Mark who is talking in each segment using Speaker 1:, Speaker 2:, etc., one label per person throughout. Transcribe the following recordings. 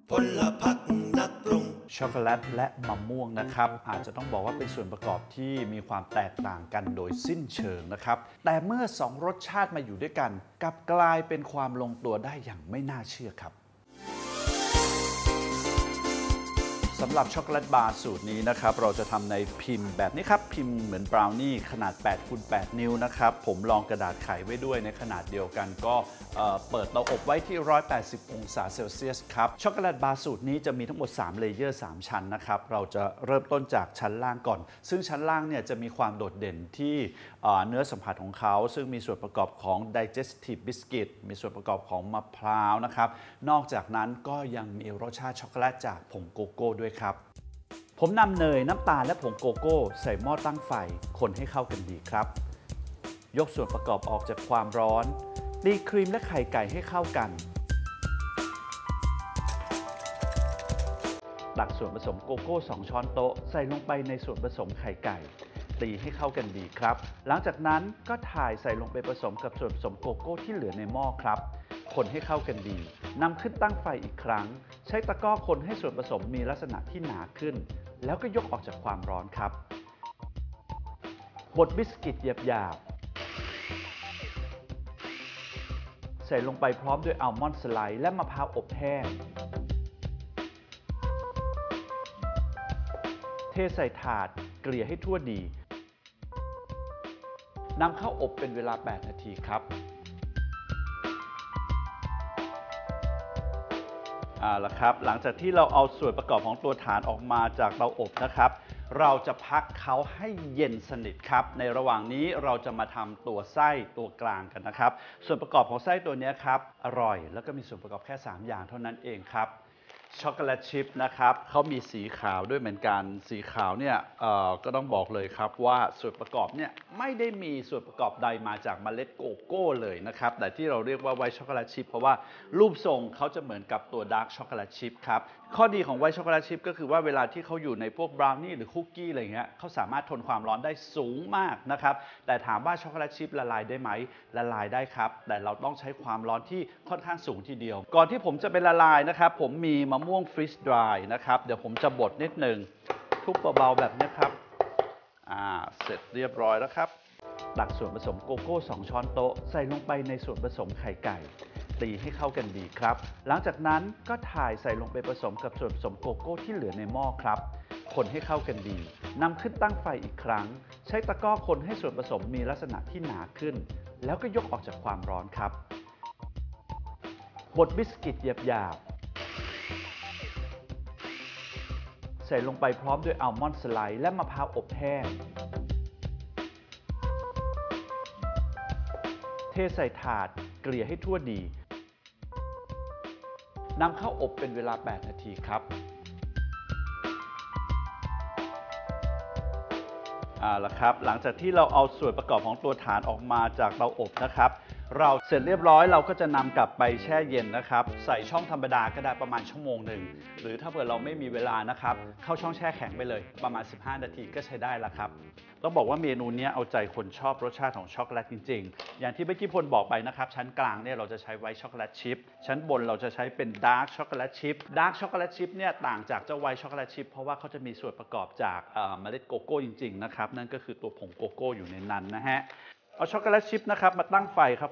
Speaker 1: พลพรรคนักปรุง
Speaker 2: ช็อกโกแลตและมะม่วงนะครับอาจจะต้องบอกว่าเป็นส่วนประกอบที่มีความแตกต่างกันโดยสิ้นเชิงนะครับแต่เมื่อสองรสชาติมาอยู่ด้วยกันกลับกลายเป็นความลงตัวได้อย่างไม่น่าเชื่อครับสำหรับช็อกโกแลตบาร์สูตรนี้นะครับเราจะทำในพิมพ์แบบนี้ครับพิมพ์เหมือนบราวนี่ขนาด 8x8 นิ้วนะครับผมลองกระดาษไขไว้ด้วยในขนาดเดียวกันก็เปิดเตาอบไว้ที่180องศาเซลเซียสครับช็อกโกแลตบาร์สูตรนี้จะมีทั้งหมด3เลเยอร์3ชั้นนะครับเราจะเริ่มต้นจากชั้นล่างก่อนซึ่งชั้นล่างเนี่ยจะมีความโดดเด่นที่เนื้อสัมผัสของเขาซึ่งมีส่วนประกอบของ digestive biscuit มีส่วนประกอบของมะพร้าวนะครับนอกจากนั้นก็ยังมีรสชาติช็อกโกแลตจากผงโกโก้ด้วยครับผมนำเนยน้ำตาลและผงโกโก้ใส่หม้อตั้งไฟคนให้เข้ากันดีครับยกส่วนประกอบออกจากความร้อนตีครีมและไข่ไก่ให้เข้ากันตักส่วนผสมโกโก้2ช้อนโต๊ะใส่ลงไปในส่วนผสมไข่ไก่ตีให้เข้ากันดีครับหลังจากนั้นก็ถ่ายใส่ลงไปผสมกับส่วนผสมโกโก้ที่เหลือในหม้อครับคนให้เข้ากันดีนำขึ้นตั้งไฟอีกครั้งใช้ตะกร้อคนให้ส่วนผสมมีลักษณะที่หนาขึ้นแล้วก็ยกออกจากความร้อนครับบดบิสกิตหยาบใส่ลงไปพร้อมด้วยอัลมอนด์สไลด์และมะพร้าวอบแห้งเทใส่ถาดเกลี่ยให้ทั่วดีนำเข้าอบเป็นเวลา8นาทีครับละครับหลังจากที่เราเอาส่วนประกอบของตัวฐานออกมาจากเตาอบนะครับเราจะพักเขาให้เย็นสนิทครับในระหว่างนี้เราจะมาทำตัวไส้ตัวกลางกันนะครับส่วนประกอบของไส้ตัวนี้ครับอร่อยแล้วก็มีส่วนประกอบแค่3อย่างเท่านั้นเองครับช็อกโกแลตชิพนะครับเขามีสีขาวด้วยเหมือนกันสีขาวเนี่ยก็ต้องบอกเลยครับว่าส่วนประกอบเนี่ยไม่ได้มีส่วนประกอบใดมาจากเมล็ดโกโก้เลยนะครับแต่ที่เราเรียกว่าไวท์ช็อกโกแลตชิพเพราะว่ารูปทรงเขาจะเหมือนกับตัวดาร์กช็อกโกแลตชิพครับข้อดีของไวท์ช็อกโกแลตชิพก็คือว่าเวลาที่เขาอยู่ในพวกบราวนี่หรือคุกกี้อะไรเงี้ยเขาสามารถทนความร้อนได้สูงมากนะครับแต่ถามว่าช็อกโกแลตชิพละลายได้ไหมละลายได้ครับแต่เราต้องใช้ความร้อนที่ค่อนข้างสูงทีเดียวก่อนที่ผมจะไปละลายนะครับผมมีมะม่วงฟรีซดรายนะครับเดี๋ยวผมจะบดนิดนึงทุบเบาๆแบบนี้ครับเสร็จเรียบร้อยแล้วครับตักส่วนผสมโกโก้2ช้อนโต๊ะใส่ลงไปในส่วนผสมไข่ไก่ตีให้เข้ากันดีครับหลังจากนั้นก็ถ่ายใส่ลงไปผสมกับส่วนผสมโกโก้ที่เหลือในหม้อครับคนให้เข้ากันดีนำขึ้นตั้งไฟอีกครั้งใช้ตะกร้อคนให้ส่วนผสมมีลักษณะที่หนาขึ้นแล้วก็ยกออกจากความร้อนครับบดบิสกิตหยาบใส่ลงไปพร้อมด้วยอัลมอนด์สไลด์และมะพร้าวอบแห้งเทใส่ถาดเกลี่ยให้ทั่วดีนำเข้าอบเป็นเวลา8นาทีครับละครับหลังจากที่เราเอาส่วนประกอบของตัวฐานออกมาจากเตาอบนะครับเราเสร็จเรียบร้อยเราก็จะนำกลับไปแช่เย็นนะครับใส่ช่องธรรมดาก็ได้ประมาณชั่วโมงหนึ่งหรือถ้าเผื่อเราไม่มีเวลานะครับเข้าช่องแช่แข็งไปเลยประมาณ15นาทีก็ใช้ได้แล้วครับต้องบอกว่าเมนูนี้เอาใจคนชอบรสชาติของช็อกโกแลตจริงๆอย่างที่เมื่อกี้พลบอกไปนะครับชั้นกลางเนี่ยเราจะใช้ไวท์ช็อกโกแลตชิพชั้นบนเราจะใช้เป็นดาร์กช็อกโกแลตชิพดาร์กช็อกโกแลตชิพเนี่ยต่างจากเจ้าไวท์ช็อกโกแลตชิพเพราะว่าเขาจะมีส่วนประกอบจากเมล็ดโกโก้จริงๆนะครับนั่นก็คือตัวผงโกโก้อยู่ในนั้นนะฮะเอาช็อกโกแลตชิพนะครับมาตั้งไฟครับ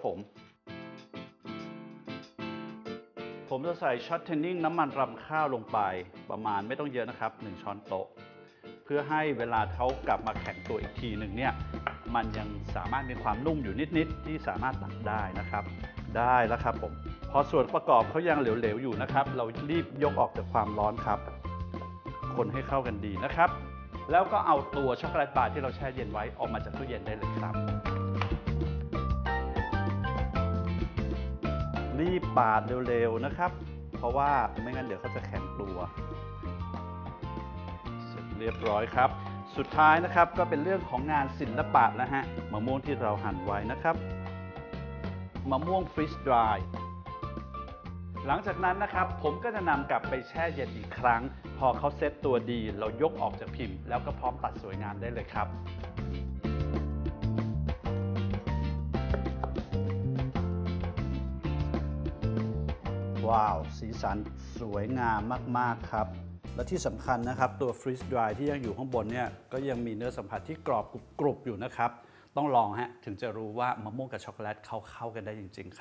Speaker 2: ผมจะใส่ช็อตเทนนิ่งน้ำมันรำข้าวลงไปประมาณไม่ต้องเยอะนะครับ1ช้อนโต๊ะเพื่อให้เวลาเขากลับมาแข็งตัวอีกทีหนึ่งเนี่ยมันยังสามารถมีความนุ่มอยู่นิดๆที่สามารถตักได้นะครับได้แล้วครับผมพอส่วนประกอบเขายังเหลวๆอยู่นะครับเรารีบยกออกจากความร้อนครับคนให้เข้ากันดีนะครับแล้วก็เอาตัวช็อกโกแลตบาร์ที่เราแช่เย็นไว้ออกมาจากตู้เย็นได้เลยครับรีบปาดเร็วๆนะครับเพราะว่าไม่งั้นเดี๋ยวเขาจะแข็งตัวเสร็จเรียบร้อยครับสุดท้ายนะครับก็เป็นเรื่องของงานศิลปะนะฮะมะม่วงที่เราหั่นไว้นะครับมะม่วงฟรีซดรายหลังจากนั้นนะครับผมก็จะนำกลับไปแช่เย็นอีกครั้งพอเขาเซ็ตตัวดีเรายกออกจากพิมพ์แล้วก็พร้อมตัดสวยงามได้เลยครับวว้าวสีสันสวยงามมากๆครับและที่สำคัญนะครับตัวฟรีซดรายที่ยังอยู่ข้างบนเนี่ยก็ยังมีเนื้อสัมผัสที่กรอบกรุบอยู่นะครับต้องลองฮะถึงจะรู้ว่ามะม่วงกับช็อกโกแลตเข้ากันได้จริงๆ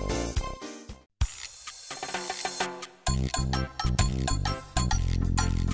Speaker 2: ครับ